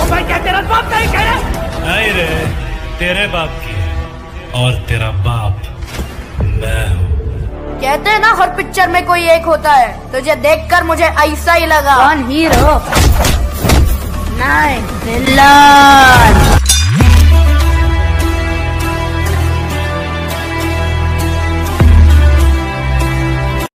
भाई क्या तेरा बाप नहीं कह रहा? नहीं रे, तेरे बाप की है और तेरा बाप मैं हूँ। कहते हैं ना हर पिक्चर में कोई एक होता है, तुझे देखकर मुझे ऐसा ही लगा। कौन हीरो? नहीं, विलन।